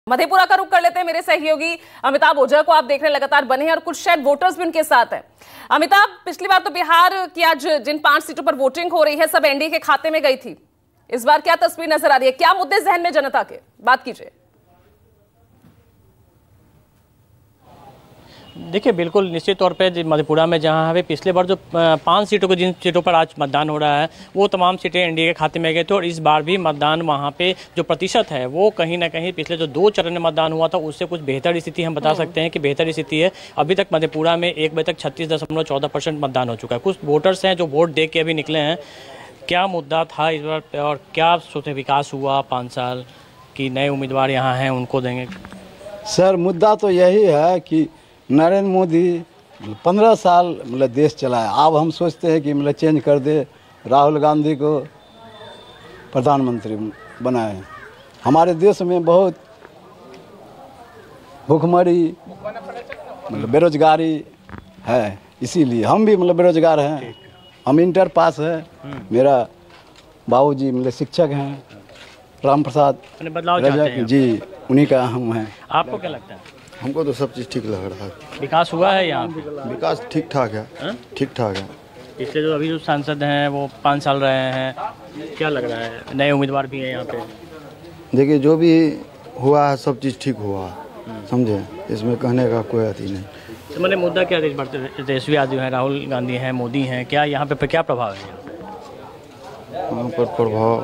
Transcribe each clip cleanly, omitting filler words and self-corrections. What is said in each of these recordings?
मधेपुरा का रुख कर लेते हैं। मेरे सहयोगी अमिताभ ओझा को आप देख रहे हैं, लगातार बने हैं और कुछ शायद वोटर्स भी उनके साथ हैं। अमिताभ, पिछली बार तो बिहार की आज जिन 5 सीटों पर वोटिंग हो रही है सब एनडीए के खाते में गई थी। इस बार क्या तस्वीर नजर आ रही है, क्या मुद्दे जहन में जनता के, बात कीजिए। देखिए, बिल्कुल निश्चित तौर पे मधेपुरा में जहां हमें पिछले बार जो 5 सीटों को जिन सीटों पर आज मतदान हो रहा है वो तमाम सीटें एनडीए के खाते में गए थे और इस बार भी मतदान वहां पे जो प्रतिशत है वो कहीं ना कहीं पिछले जो 2 चरण में मतदान हुआ था उससे कुछ बेहतर स्थिति हम बता सकते हैं कि बेहतर स्थिति है। अभी तक मधेपुरा में 1 बजे तक 36.14% मतदान हो चुका है। कुछ वोटर्स हैं जो वोट दे के अभी निकले हैं। क्या मुद्दा था इस बार और क्या सोचे विकास हुआ 5 साल की नए उम्मीदवार यहाँ हैं उनको देंगे? सर, मुद्दा तो यही है कि नरेंद्र मोदी 15 साल मतलब देश चलाया। अब हम सोचते हैं कि मतलब चेंज कर दे, राहुल गांधी को प्रधानमंत्री बनाए। हमारे देश में बहुत भूखमरी मतलब बेरोजगारी है, इसीलिए हम भी मतलब बेरोजगार हैं। हम इंटर पास है, मेरा बाबूजी मतलब शिक्षक हैं, राम प्रसाद जी, उन्हीं का हम हैं। आपको क्या लगता है? हमको तो सब चीज़ ठीक लग रहा है। विकास हुआ है यहाँ पे? विकास ठीक ठाक है, ठीक ठाक है। पिछले जो अभी जो सांसद हैं वो 5 साल रहे हैं, क्या लग रहा है? नए उम्मीदवार भी हैं यहाँ पे। देखिए, जो भी हुआ है सब चीज़ ठीक हुआ है, समझे, इसमें कहने का कोई अति नहीं। तो मैंने मुद्दा क्या देश बढ़ते तेजस्वी यादव हैं, राहुल गांधी हैं, मोदी हैं, क्या यहाँ पे क्या प्रभाव है? यहाँ पर प्रभाव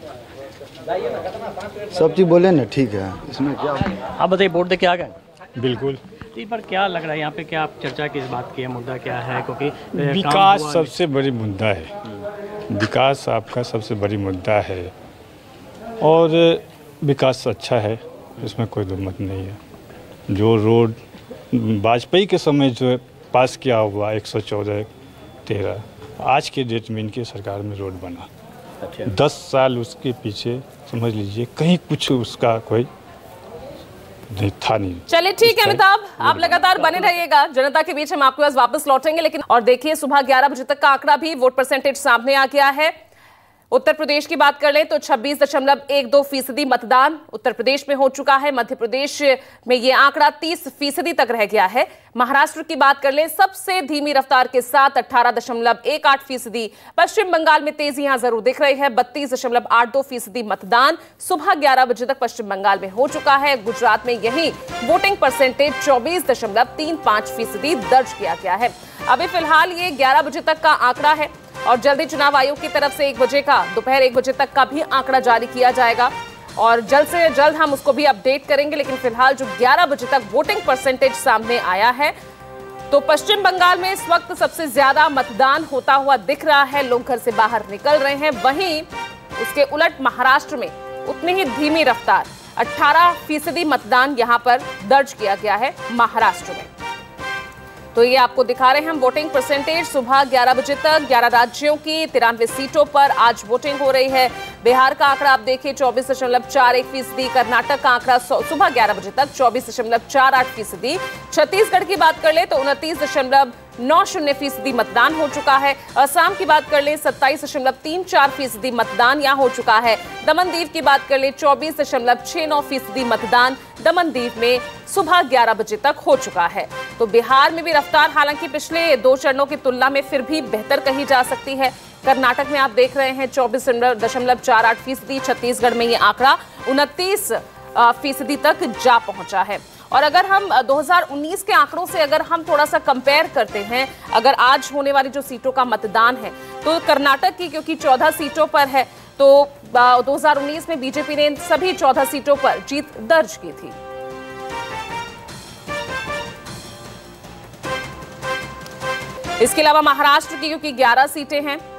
सब चीज़ बोले ना ठीक है, इसमें क्या। आप बताइए, वोट दे के आ गए? बिल्कुल। तो पर क्या लग रहा है यहाँ पे, क्या आप चर्चा किस बात की है, मुद्दा क्या है? क्योंकि विकास सबसे बड़ी मुद्दा है, विकास आपका सबसे बड़ी मुद्दा है और विकास अच्छा है, इसमें कोई दो मत नहीं है। जो रोड वाजपेयी के समय जो पास किया हुआ 114-13, आज के डेट में इनकी सरकार में रोड बना। अच्छा। 10 साल उसके पीछे समझ लीजिए कहीं कुछ उसका कोई था नहीं। चलिए ठीक है अमिताभ, आप लगातार बने रहिएगा जनता के बीच, हम आपके पास वापस लौटेंगे। लेकिन और देखिए, सुबह 11 बजे तक का आंकड़ा भी, वोट परसेंटेज सामने आ गया है। उत्तर प्रदेश की बात कर लें तो 26.12% मतदान उत्तर प्रदेश में हो चुका है। मध्य प्रदेश में यह आंकड़ा 30% तक रह गया है। महाराष्ट्र की बात कर लें, सबसे धीमी रफ्तार के साथ 18.18%। पश्चिम बंगाल में तेजी यहां जरूर दिख रही है, 32.82% मतदान सुबह 11 बजे तक पश्चिम बंगाल में हो चुका है। गुजरात में यही वोटिंग परसेंटेज 24.35% दर्ज किया गया है। अभी फिलहाल ये 11 बजे तक का आंकड़ा है और जल्दी चुनाव आयोग की तरफ से 1 बजे का, दोपहर 1 बजे तक का भी आंकड़ा जारी किया जाएगा और जल्द से जल्द हम उसको भी अपडेट करेंगे। लेकिन फिलहाल जो 11 बजे तक वोटिंग परसेंटेज सामने आया है, तो पश्चिम बंगाल में इस वक्त सबसे ज्यादा मतदान होता हुआ दिख रहा है, लोग घर से बाहर निकल रहे हैं। वहीं उसके उलट महाराष्ट्र में उतनी ही धीमी रफ्तार 18% मतदान यहां पर दर्ज किया गया है महाराष्ट्र में। तो ये आपको दिखा रहे हैं हम वोटिंग परसेंटेज सुबह 11 बजे तक। 11 राज्यों की 93 सीटों पर आज वोटिंग हो रही है। बिहार का आंकड़ा आप देखिए 24.41%, कर्नाटक का आंकड़ा सुबह 11 बजे तक 24.48%। छत्तीसगढ़ की बात कर ले तो 29.90% मतदान हो चुका है। असम की बात कर ले 27.34% मतदान यहां हो चुका है। दमन दीव की बात कर ले 24.69% मतदान दमन-दीव में सुबह 11 बजे तक हो चुका है। तो बिहार में भी रफ्तार हालांकि पिछले 2 चरणों की तुलना में फिर भी बेहतर कही जा सकती है। कर्नाटक में आप देख रहे हैं 24.48%, छत्तीसगढ़ में ये आंकड़ा 29% तक जा पहुंचा है। और अगर हम 2019 के आंकड़ों से अगर हम थोड़ा सा कंपेयर करते हैं, अगर आज होने वाली जो सीटों का मतदान है, तो कर्नाटक की क्योंकि 14 सीटों पर है, तो 2019 में बीजेपी ने सभी 14 सीटों पर जीत दर्ज की थी। इसके अलावा महाराष्ट्र की क्योंकि 11 सीटें हैं,